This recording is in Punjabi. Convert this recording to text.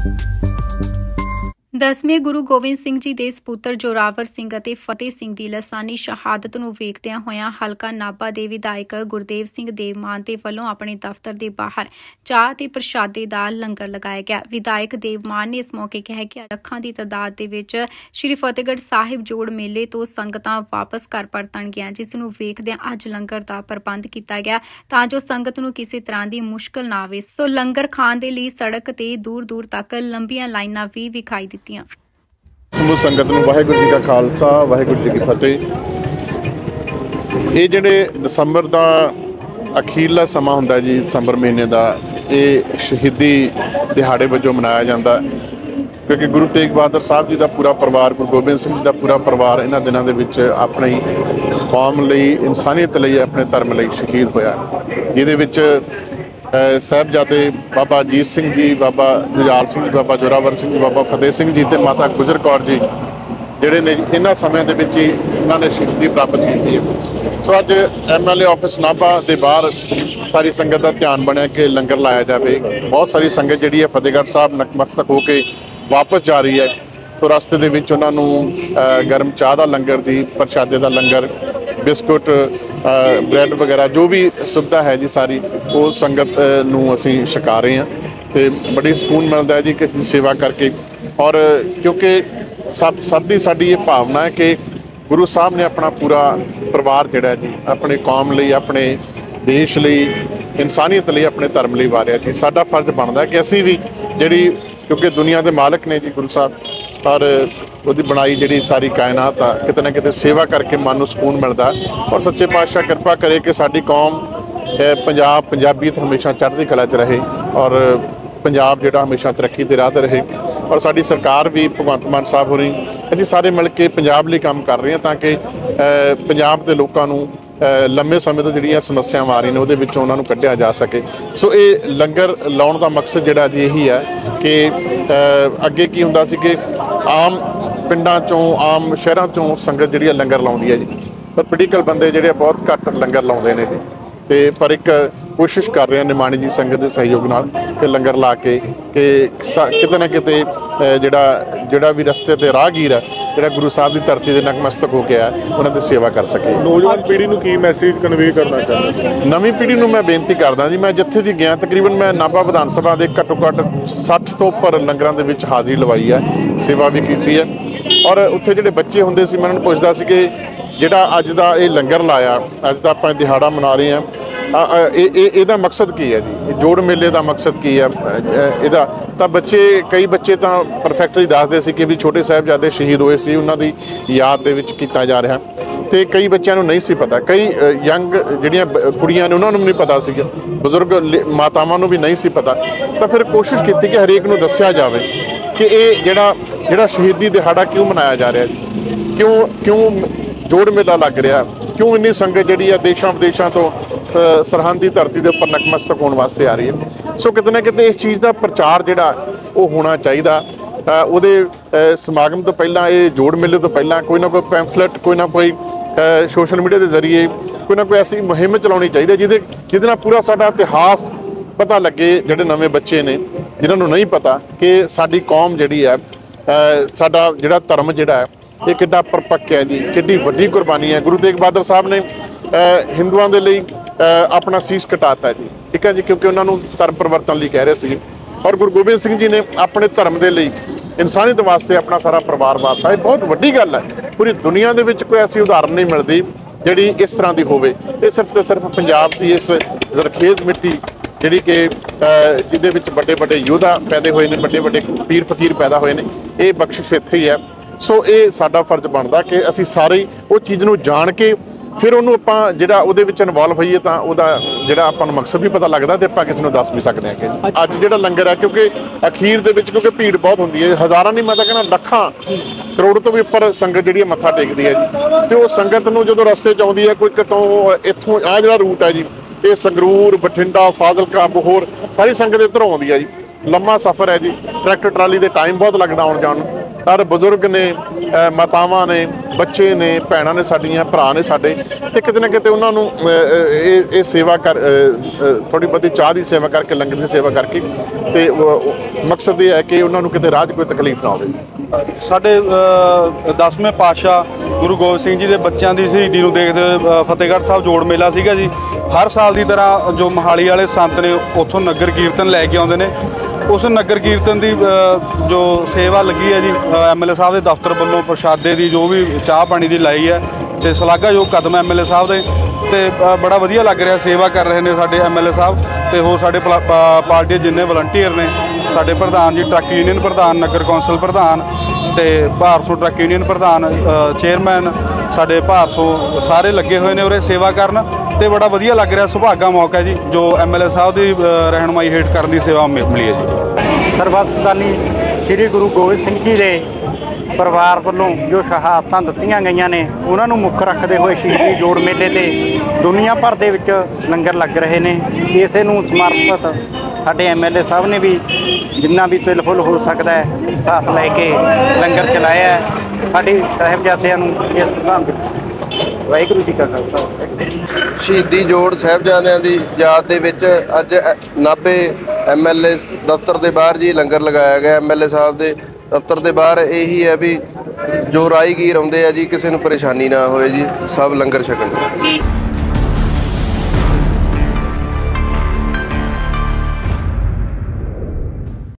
ਦਸਵੇਂ ਗੁਰੂ ਗੋਬਿੰਦ ਸਿੰਘ ਜੀ ਦੇ ਸਪੁੱਤਰ ਜੋਰਾਵਰ ਸਿੰਘ ਅਤੇ ਫਤਿਹ ਸਿੰਘ ਦੀ ਲਾਸਾਨੀ ਸ਼ਹਾਦਤ ਨੂੰ ਵੇਖਦਿਆਂ ਹੋਇਆਂ ਹਲਕਾ ਨਾਭਾ ਦੇ ਵਿਧਾਇਕ ਗੁਰਦੇਵ ਸਿੰਘ ਦੇਵਮਾਨ ਦੇ ਵੱਲੋਂ ਆਪਣੇ ਦਫ਼ਤਰ ਦੇ ਬਾਹਰ ਚਾਹ ਤੇ ਪ੍ਰਸ਼ਾਦੇ ਦਾ ਲੰਗਰ ਲਗਾਇਆ ਗਿਆ। ਵਿਧਾਇਕ ਦੇਵਮਾਨ ਨੇ ਇਸ ਮੌਕੇ ਕਿਹਾ ਕਿ ਲੱਖਾਂ ਦੀ ਤਾਦਾਦ ਦੇ ਵਿੱਚ ਸ਼੍ਰੀ ਫਤਿਹਗੜ੍ਹ ਸਾਹਿਬ ਜੋੜ ਮੇਲੇ ਤੋਂ ਸੰਗਤਾਂ ਵਾਪਸ ਘਰ ਪਰਤਣਗੀਆਂ, ਜਿਸ ਨੂੰ ਵੇਖਦਿਆਂ ਅੱਜ ਲੰਗਰ ਦਾ ਪ੍ਰਬੰਧ ਕੀਤਾ ਗਿਆ ਤਾਂ ਜੋ ਸੰਗਤ ਨੂੰ ਕਿਸੇ ਤਰ੍ਹਾਂ ਦੀ ਮੁਸ਼ਕਲ ਨਾ ਆਵੇ। ਸੋ ਲੰਗਰ ਖਾਣ ਦੇ ਲਈ ਸੜਕ ਤੇ ਦੂਰ ਤੱਕ ਲੰਬੀਆਂ ਲਾਈਨਾਂ ਵੀ ਵਿਖਾਈ ਦਿੱਤੀਆਂ। ਸਮੂਹ ਸੰਗਤ ਨੂੰ ਵਾਹਿਗੁਰੂ ਜੀ ਕਾ ਖਾਲਸਾ ਵਾਹਿਗੁਰੂ ਜੀ ਕੀ ਫਤਿਹ। ਇਹ ਜਿਹੜੇ ਦਸੰਬਰ ਦਾ ਅਖੀਰਲਾ ਸਮਾਂ ਹੁੰਦਾ ਜੀ, ਦਸੰਬਰ ਮਹੀਨੇ ਦਾ, ਇਹ ਸ਼ਹੀਦੀ ਦਿਹਾੜੇ ਵਜੋਂ ਮਨਾਇਆ ਜਾਂਦਾ ਕਿਉਂਕਿ ਗੁਰੂ ਤੇਗ ਬਹਾਦਰ ਸਾਹਿਬ ਜੀ ਦਾ ਪੂਰਾ ਪਰਿਵਾਰ, ਗੁਰੂ ਗੋਬਿੰਦ ਸਿੰਘ ਜੀ ਦਾ ਪੂਰਾ ਪਰਿਵਾਰ ਇਹਨਾਂ ਦਿਨਾਂ ਦੇ ਵਿੱਚ ਆਪਣੀ ਕੌਮ ਲਈ, ਇਨਸਾਨੀਅਤ ਲਈ, ਆਪਣੇ ਧਰਮ ਲਈ ਸ਼ਹੀਦ ਹੋਇਆ, ਜਿਹਦੇ ਵਿੱਚ ਸਾਹਿਬਜ਼ਾਦੇ ਬਾਬਾ ਅਜੀਤ ਸਿੰਘ ਜੀ, ਬਾਬਾ ਜੁਝਾਰ ਸਿੰਘ ਜੀ, ਬਾਬਾ ਜੋਰਾਵਰ ਸਿੰਘ ਜੀ, ਬਾਬਾ ਫਤਿਹ ਸਿੰਘ ਜੀ ਤੇ ਮਾਤਾ ਗੁਜਰ ਕੌਰ ਜੀ ਜਿਹੜੇ ਨੇ ਇਹਨਾਂ ਸਮਿਆਂ ਦੇ ਵਿੱਚ ਹੀ ਇਹਨਾਂ ਨੇ ਸ਼ਹੀਦੀ ਪ੍ਰਾਪਤ ਕੀਤੀ ਹੈ। ਸੋ ਅੱਜ MLA ਆਫਿਸ ਨਾਭਾ ਦੇ ਬਾਹਰ ਸਾਰੀ ਸੰਗਤ ਦਾ ਧਿਆਨ ਬਣਿਆ ਕਿ ਲੰਗਰ ਲਾਇਆ ਜਾਵੇ। ਬਹੁਤ ਸਾਰੀ ਸੰਗਤ ਜਿਹੜੀ ਹੈ ਫਤਿਹਗੜ੍ਹ ਸਾਹਿਬ ਨਤਮਸਤਕ ਹੋ ਕੇ ਵਾਪਸ ਜਾ ਰਹੀ ਹੈ। ਸੋ ਰਸਤੇ ਦੇ ਵਿੱਚ ਉਹਨਾਂ ਨੂੰ ਗਰਮ ਚਾਹ ਦਾ ਲੰਗਰ ਦੀ, ਪ੍ਰਸ਼ਾਦੇ ਦਾ ਲੰਗਰ, ਬਿਸਕੁਟ, ਬ੍ਰੈਡ ਵਗੈਰਾ ਜੋ ਵੀ ਸੁਵਿਧਾ ਹੈ ਜੀ ਸਾਰੀ ਉਹ ਸੰਗਤ ਨੂੰ ਅਸੀਂ ਛਕਾ ਰਹੇ ਹਾਂ ਤੇ ਬੜੀ ਸਕੂਨ ਮਿਲਦਾ ਹੈ ਜੀ ਕਿਸੇ ਦੀ ਸੇਵਾ ਕਰਕੇ। ਔਰ ਕਿਉਂਕਿ ਸਭ ਦੀ ਸਾਡੀ ਇਹ ਭਾਵਨਾ ਹੈ ਕਿ ਗੁਰੂ ਸਾਹਿਬ ਨੇ ਆਪਣਾ ਪੂਰਾ ਪਰਿਵਾਰ ਜਿਹੜਾ ਜੀ ਆਪਣੇ ਕੌਮ ਲਈ, ਆਪਣੇ ਦੇਸ਼ ਲਈ, ਇਨਸਾਨੀਅਤ ਲਈ, ਆਪਣੇ ਧਰਮ ਲਈ ਵਾਰਿਆ ਜੀ। ਸਾਡਾ ਫਰਜ਼ ਬਣਦਾ ਕਿ ਅਸੀਂ ਵੀ ਜਿਹੜੀ, ਕਿਉਂਕਿ ਦੁਨੀਆ ਦੇ ਮਾਲਕ ਨੇ ਜੀ ਗੁਰੂ ਸਾਹਿਬ, ਪਰ ਉਹਦੀ ਬਣਾਈ ਜਿਹੜੀ ਸਾਰੀ ਕਾਇਨਾਤ ਆ, ਕਿਤੇ ਨਾ ਕਿਤੇ ਸੇਵਾ ਕਰਕੇ ਮਨ ਨੂੰ ਸਕੂਨ ਮਿਲਦਾ। ਔਰ ਸੱਚੇ ਪਾਤਸ਼ਾਹ ਕਿਰਪਾ ਕਰੇ ਕਿ ਸਾਡੀ ਕੌਮ ਪੰਜਾਬੀਅਤ ਹਮੇਸ਼ਾ ਚੜ੍ਹਦੀ ਕਲਾ 'ਚ ਰਹੇ ਔਰ ਪੰਜਾਬ ਜਿਹੜਾ ਹਮੇਸ਼ਾ ਤਰੱਕੀ ਦੇ ਰਾਹ 'ਤੇ ਰਹੇ। ਔਰ ਸਾਡੀ ਸਰਕਾਰ ਵੀ, ਭਗਵੰਤ ਮਾਨ ਸਾਹਿਬ ਹੋਣੀ, ਅਸੀਂ ਸਾਰੇ ਮਿਲ ਕੇ ਪੰਜਾਬ ਲਈ ਕੰਮ ਕਰ ਰਹੇ ਹਾਂ ਤਾਂ ਕਿ ਪੰਜਾਬ ਦੇ ਲੋਕਾਂ ਨੂੰ ਲੰਮੇ ਸਮੇਂ ਤੋਂ ਜਿਹੜੀਆਂ ਸਮੱਸਿਆਵਾਂ ਆ ਰਹੀਆਂ ਨੇ ਉਹਦੇ ਵਿੱਚੋਂ ਉਹਨਾਂ ਨੂੰ ਕੱਢਿਆ ਜਾ ਸਕੇ। ਸੋ ਇਹ ਲੰਗਰ ਲਾਉਣ ਦਾ ਮਕਸਦ ਜਿਹੜਾ ਜੀ ਇਹੀ ਹੈ ਕਿ ਅੱਗੇ ਕੀ ਹੁੰਦਾ ਸੀ ਕਿ ਆਮ ਪਿੰਡਾਂ 'ਚੋਂ, ਆਮ ਸ਼ਹਿਰਾਂ 'ਚੋਂ ਸੰਗਤ ਜਿਹੜੀ ਲੰਗਰ ਲਾਉਂਦੀ ਹੈ ਜੀ, ਪਰ ਪੋਲੀਟੀਕਲ ਬੰਦੇ ਜਿਹੜੇ ਬਹੁਤ ਘੱਟ ਲੰਗਰ ਲਾਉਂਦੇ ਨੇ ਜੀ। ਤੇ ਪਰ ਇੱਕ ਕੋਸ਼ਿਸ਼ ਕਰ ਰਹੇ ਹਾਂ ਨਿਮਾਣੀ ਜੀ ਸੰਗਤ ਦੇ ਸਹਿਯੋਗ ਨਾਲ ਕਿ ਲੰਗਰ ਲਾ ਕੇ ਕਿ ਕਿਤੇ ਨਾ ਕਿਤੇ ਜਿਹੜਾ ਵੀ ਰਸਤੇ ਤੇ ਰਾਹਗੀਰ ਹੈ, ਜਿਹੜਾ ਗੁਰੂ ਸਾਹਿਬ ਦੀ ਧਰਤੀ ਦੇ ਨਤਮਸਤਕ ਹੋ ਕੇ ਆਇਆ, ਉਹਨਾਂ ਦੀ ਸੇਵਾ ਕਰ ਸਕੇ। ਨੌਜਵਾਨ ਪੀੜ੍ਹੀ ਨੂੰ ਕੀ ਮੈਸੇਜ ਕਨਵੇ ਕਰਨਾ ਚਾਹੁੰਦਾ? ਨਵੀਂ ਪੀੜ੍ਹੀ ਨੂੰ ਮੈਂ ਬੇਨਤੀ ਕਰਦਾ ਜੀ, ਮੈਂ ਜਿੱਥੇ ਵੀ ਗਿਆ ਤਕਰੀਬਨ ਮੈਂ ਨਾਭਾ ਵਿਧਾਨ ਸਭਾ ਦੇ ਘੱਟੋ ਘੱਟ 60 ਤੋਂ ਉੱਪਰ ਲੰਗਰਾਂ ਦੇ ਵਿੱਚ ਹਾਜ਼ਰੀ ਲਵਾਈ ਹੈ, ਸੇਵਾ ਵੀ ਕੀਤੀ ਹੈ। ਔਰ ਉੱਥੇ ਜਿਹੜੇ ਬੱਚੇ ਹੁੰਦੇ ਸੀ, ਮੈਂ ਉਹਨਾਂ ਨੂੰ ਪੁੱਛਦਾ ਸੀ ਕਿ ਜਿਹੜਾ ਅੱਜ ਦਾ ਇਹ ਲੰਗਰ ਲਾਇਆ, ਅੱਜ ਦਾ ਆਪਾਂ ਦਿਹਾੜਾ ਮਨਾ ਰਹੇ ਹਾਂ, ਇਹਦਾ ਮਕਸਦ ਕੀ ਹੈ ਜੀ, ਜੋੜ ਮੇਲੇ ਦਾ ਮਕਸਦ ਕੀ ਹੈ ਇਹਦਾ? ਤਾਂ ਕਈ ਬੱਚੇ ਤਾਂ ਪਰਫੈਕਟਲੀ ਦੱਸਦੇ ਸੀ ਕਿ ਵੀ ਛੋਟੇ ਸਾਹਿਬਜ਼ਾਦੇ ਸ਼ਹੀਦ ਹੋਏ ਸੀ, ਉਹਨਾਂ ਦੀ ਯਾਦ ਦੇ ਵਿੱਚ ਕੀਤਾ ਜਾ ਰਿਹਾ। ਤੇ ਕਈ ਬੱਚਿਆਂ ਨੂੰ ਨਹੀਂ ਸੀ ਪਤਾ, ਕਈ ਯੰਗ ਜਿਹੜੀਆਂ ਕੁੜੀਆਂ ਨੇ ਉਹਨਾਂ ਨੂੰ ਵੀ ਨਹੀਂ ਪਤਾ ਸੀਗਾ, ਬਜ਼ੁਰਗ ਮਾਤਾਵਾਂ ਨੂੰ ਵੀ ਨਹੀਂ ਸੀ ਪਤਾ। ਤਾਂ ਫਿਰ ਕੋਸ਼ਿਸ਼ ਕੀਤੀ ਕਿ ਹਰੇਕ ਨੂੰ ਦੱਸਿਆ ਜਾਵੇ ਕਿ ਇਹ ਜਿਹੜਾ ਸ਼ਹੀਦੀ ਦਿਹਾੜਾ ਕਿਉਂ ਮਨਾਇਆ ਜਾ ਰਿਹਾ, ਕਿਉਂ ਜੋੜ ਮੇਲਾ ਲੱਗ ਰਿਹਾ, ਕਿਉਂ ਇੰਨੀ ਸੰਗਤ ਜਿਹੜੀ ਆ ਦੇਸ਼ਾਂ ਵਿਦੇਸ਼ਾਂ ਤੋਂ ਸਰਹੰਦ ਦੀ ਧਰਤੀ ਦੇ ਉੱਪਰ ਨਤਮਸਤਕ ਹੋਣ ਵਾਸਤੇ ਆ ਰਹੀ ਹੈ। ਸੋ ਕਿਤੇ ਨਾ ਕਿਤੇ ਇਸ ਚੀਜ਼ ਦਾ ਪ੍ਰਚਾਰ ਜਿਹੜਾ ਉਹ ਹੋਣਾ ਚਾਹੀਦਾ। ਉਹਦੇ ਸਮਾਗਮ ਤੋਂ ਪਹਿਲਾਂ, ਇਹ ਜੋੜ ਮੇਲੇ ਤੋਂ ਪਹਿਲਾਂ ਕੋਈ ਨਾ ਕੋਈ ਪੈਂਫਲੇਟ, ਕੋਈ ਨਾ ਕੋਈ ਸੋਸ਼ਲ ਮੀਡੀਆ ਦੇ ਜ਼ਰੀਏ ਕੋਈ ਨਾ ਕੋਈ ਐਸੀ ਮੁਹਿੰਮ ਚਲਾਉਣੀ ਚਾਹੀਦੀ ਹੈ ਜਿਹਦੇ ਨਾਲ ਪੂਰਾ ਸਾਡਾ ਇਤਿਹਾਸ ਪਤਾ ਲੱਗੇ। ਜਿਹੜੇ ਨਵੇਂ ਬੱਚੇ ਨੇ ਜਿਨ੍ਹਾਂ ਨੂੰ ਨਹੀਂ ਪਤਾ ਕਿ ਸਾਡੀ ਕੌਮ ਜਿਹੜੀ ਹੈ, ਸਾਡਾ ਜਿਹੜਾ ਧਰਮ ਜਿਹੜਾ ਹੈ, ਇਹ ਕਿੱਡਾ ਪਰਪੱਕ ਹੈ ਜੀ, ਕਿੱਡੀ ਵੱਡੀ ਕੁਰਬਾਨੀ ਹੈ। ਗੁਰੂ ਤੇਗ ਬਹਾਦਰ ਸਾਹਿਬ ਨੇ ਹਿੰਦੂਆਂ ਦੇ ਲਈ ਆਪਣਾ ਸੀਸ ਕਟਾਤਾ ਜੀ, ਠੀਕ ਹੈ ਜੀ, ਕਿਉਂਕਿ ਉਹਨਾਂ ਨੂੰ ਧਰਮ ਪਰਿਵਰਤਨ ਲਈ ਕਹਿ ਰਹੇ ਸੀ। ਔਰ ਗੁਰੂ ਗੋਬਿੰਦ ਸਿੰਘ ਜੀ ਨੇ ਆਪਣੇ ਧਰਮ ਦੇ ਲਈ, ਇਨਸਾਨੀਅਤ ਵਾਸਤੇ ਆਪਣਾ ਸਾਰਾ ਪਰਿਵਾਰ ਵਾਰਤਾ। ਇਹ ਬਹੁਤ ਵੱਡੀ ਗੱਲ ਹੈ, ਪੂਰੀ ਦੁਨੀਆ ਦੇ ਵਿੱਚ ਕੋਈ ਐਸੀ ਉਦਾਹਰਨ ਨਹੀਂ ਮਿਲਦੀ ਜਿਹੜੀ ਇਸ ਤਰ੍ਹਾਂ ਦੀ ਹੋਵੇ। ਇਹ ਸਿਰਫ ਤੇ ਸਿਰਫ ਪੰਜਾਬ ਦੀ ਇਸ ਜ਼ਰਖੇਜ਼ ਮਿੱਟੀ ਜਿਹੜੀ ਕਿ ਜਿਹਦੇ ਵਿੱਚ ਵੱਡੇ ਯੋਧਾ ਪੈਦਾ ਹੋਏ ਨੇ, ਵੱਡੇ ਪੀਰ ਫਕੀਰ ਪੈਦਾ ਹੋਏ ਨੇ, ਇਹ ਬਖਸ਼ਿਸ਼ ਇੱਥੇ ਹੀ ਹੈ। ਸੋ ਇਹ ਸਾਡਾ ਫਰਜ਼ ਬਣਦਾ ਕਿ ਅਸੀਂ ਸਾਰੇ ਉਹ ਚੀਜ਼ ਨੂੰ ਜਾਣ ਕੇ ਫਿਰ ਉਹਨੂੰ ਆਪਾਂ ਜਿਹੜਾ ਉਹਦੇ ਵਿੱਚ ਇਨਵੋਲਵ ਹੋਈਏ ਤਾਂ ਉਹਦਾ ਜਿਹੜਾ ਆਪਾਂ ਨੂੰ ਮਕਸਦ ਵੀ ਪਤਾ ਲੱਗਦਾ ਤੇ ਆਪਾਂ ਕਿਸੇ ਨੂੰ ਦੱਸ ਵੀ ਸਕਦੇ ਹਾਂ ਕਿ ਅੱਜ ਜਿਹੜਾ ਲੰਗਰ ਹੈ, ਕਿਉਂਕਿ ਅਖੀਰ ਦੇ ਵਿੱਚ ਕਿਉਂਕਿ ਭੀੜ ਬਹੁਤ ਹੁੰਦੀ ਹੈ, ਹਜ਼ਾਰਾਂ ਨਹੀਂ, ਮੈਂ ਤਾਂ ਕਹਿੰਦਾ ਲੱਖਾਂ ਕਰੋੜ ਤੋਂ ਵੀ ਉੱਪਰ ਸੰਗਤ ਜਿਹੜੀ ਹੈ ਮੱਥਾ ਟੇਕਦੀ ਹੈ ਜੀ। ਤੇ ਉਹ ਸੰਗਤ ਨੂੰ ਜਦੋਂ ਰਸਤੇ 'ਚ ਆਉਂਦੀ ਹੈ, ਕੋਈ ਕਿਤੋਂ ਇੱਥੋਂ ਆਹ ਜਿਹੜਾ ਰੂਟ ਹੈ ਜੀ, ਇਹ ਸੰਗਰੂਰ, ਬਠਿੰਡਾ, ਫਾਜ਼ਿਲਕਾ, ਬਹੌਰ, ਸਾਰੀ ਸੰਗਤ ਇੱਧਰੋਂ ਆਉਂਦੀ ਹੈ ਜੀ। ਲੰਮਾ ਸਫ਼ਰ ਹੈ ਜੀ, ਟਰੈਕਟਰ ਟਰਾਲੀ ਦੇ ਟਾਈਮ ਬਹੁਤ ਲੱਗਦਾ ਆਉਣ ਜਾਣ ਨੂੰ। ਪਰ ਬਜ਼ੁਰਗ ਨੇ, ਮਾਤਾਵਾਂ ਨੇ, ਬੱਚੇ ਨੇ, ਭੈਣਾਂ ਨੇ ਸਾਡੀਆਂ, ਭਰਾ ਨੇ ਸਾਡੇ, ਤੇ ਕਿਤੇ ਨਾ ਕਿਤੇ ਉਹਨਾਂ ਨੂੰ ਇਹ ਸੇਵਾ ਕਰ ਥੋੜ੍ਹੀ ਬਹੁਤੀ ਚਾਹ ਦੀ ਸੇਵਾ ਕਰਕੇ, ਲੰਗਰ ਦੀ ਸੇਵਾ ਕਰਕੇ, ਤੇ ਮਕਸਦ ਇਹ ਹੈ ਕਿ ਉਹਨਾਂ ਨੂੰ ਕਿਤੇ ਰਾਹ 'ਚ ਕੋਈ ਤਕਲੀਫ ਨਾ ਹੋਵੇ। ਸਾਡੇ 10ਵੇਂ ਪਾਤਸ਼ਾਹ ਗੁਰੂ ਗੋਬਿੰਦ ਸਿੰਘ ਜੀ ਦੇ ਬੱਚਿਆਂ ਦੀ ਸ਼ਹੀਦੀ ਨੂੰ ਦੇਖਦੇ ਹੋਏ ਫਤਿਹਗੜ੍ਹ ਸਾਹਿਬ ਜੋੜ ਮੇਲਾ ਸੀਗਾ ਜੀ। ਹਰ ਸਾਲ ਦੀ ਤਰ੍ਹਾਂ ਜੋ ਮੋਹਾਲੀ ਵਾਲੇ ਸੰਤ ਨੇ ਉੱਥੋਂ ਨਗਰ ਕੀਰਤਨ ਲੈ ਕੇ ਆਉਂਦੇ ਨੇ। ਉਸ ਨਗਰ ਕੀਰਤਨ ਦੀ ਜੋ ਸੇਵਾ ਲੱਗੀ ਹੈ ਜੀ, ਐਮਐਲਏ ਸਾਹਿਬ ਦੇ ਦਫ਼ਤਰ ਵੱਲੋਂ ਪ੍ਰਸ਼ਾਦੇ ਦੀ ਜੋ ਵੀ ਚਾਹ ਪਾਣੀ ਦੀ ਲਾਈ ਹੈ, ਤੇ ਸ਼ਲਾਘਾਯੋਗ ਕਦਮ ਐਮਐਲਏ ਸਾਹਿਬ ਦੇ, ਤੇ ਬੜਾ ਵਧੀਆ ਲੱਗ ਰਿਹਾ। ਸੇਵਾ ਕਰ ਰਹੇ ਨੇ ਸਾਡੇ ਐਮਐਲਏ ਸਾਹਿਬ, ਤੇ ਹੋਰ ਸਾਡੇ ਪਾਰਟੀ ਜਿੰਨੇ ਵਲੰਟੀਅਰ ਨੇ, ਸਾਡੇ ਪ੍ਰਧਾਨ ਜੀ, ਟਰੱਕ ਯੂਨੀਅਨ ਪ੍ਰਧਾਨ, ਨਗਰ ਕੌਂਸਲ ਪ੍ਰਧਾਨ, ਤੇ ਭਾਰਸੋਂ ਟਰੱਕ ਯੂਨੀਅਨ ਪ੍ਰਧਾਨ, ਚੇਅਰਮੈਨ ਸਾਡੇ ਭਾਰਸੋਂ, ਸਾਰੇ ਲੱਗੇ ਹੋਏ ਨੇ ਉਰੇ ਸੇਵਾ ਕਰਨ, ਤੇ ਬੜਾ ਵਧੀਆ ਲੱਗ ਰਿਹਾ। ਸੁਭਾਗਾ ਮੌਕਾ ਜੀ ਜੋ ਐਮਐਲਏ ਸਾਹਿਬ ਦੀ ਰਹਿਨੁਮਾਈ ਹੇਠ ਕਰਨ ਦੀ ਸੇਵਾ ਮਿਲੀ ਹੈ ਜੀ। ਸਰਬਸਤਾਨੀ ਸ੍ਰੀ ਗੁਰੂ ਗੋਬਿੰਦ ਸਿੰਘ ਜੀ ਦੇ ਪਰਿਵਾਰ ਵੱਲੋਂ ਜੋ ਸ਼ਹਾਦਤਾਂ ਦਿੱਤੀਆਂ ਗਈਆਂ ਨੇ, ਉਹਨਾਂ ਨੂੰ ਮੁੱਖ ਰੱਖਦੇ ਹੋਏ ਸ਼ਹੀਦੀ ਜੋੜ ਮੇਲੇ ਤੇ ਦੁਨੀਆ ਭਰ ਦੇ ਵਿੱਚ ਲੰਗਰ ਲੱਗ ਰਹੇ ਨੇ। ਇਸੇ ਨੂੰ ਸਮਰਪਿਤ ਸਾਡੇ ਐਮਐਲਏ ਸਾਹਿਬ ਨੇ ਵੀ ਜਿੰਨਾ ਵੀ ਤਿਲ ਫੁੱਲ ਹੋ ਸਕਦਾ ਹੈ ਸਾਥ ਲੈ ਕੇ ਲੰਗਰ ਚਲਾਇਆ ਹੈ। ਸਾਡੇ ਸਾਹਿਬਜ਼ਾਦਿਆਂ ਨੂੰ ਇਸ ਪ੍ਰਧਾਨ ਵਾਹਿਗੁਰੂ ਜੀ ਕਾ ਖਾਲਸਾ। ਸ਼ਹੀਦੀ ਜੋੜ ਸਾਹਿਬਜ਼ਾਦਿਆਂ ਦੀ ਯਾਦ ਦੇ ਵਿੱਚ ਅੱਜ ਨਾਭੇ ਐਮਐਲਏ ਦਫ਼ਤਰ ਦੇ ਬਾਹਰ ਜੀ ਲੰਗਰ ਲਗਾਇਆ ਗਿਆ। ਐਮਐਲਏ ਸਾਹਿਬ ਦੇ ਦਫ਼ਤਰ ਦੇ ਬਾਹਰ ਇਹੀ ਹੈ ਵੀ ਜੋ ਰਾਹਗੀਰ ਆਉਂਦੇ ਆ ਜੀ, ਕਿਸੇ ਨੂੰ ਪਰੇਸ਼ਾਨੀ ਨਾ ਹੋਏ ਜੀ, ਸਭ ਲੰਗਰ ਛਕਣ।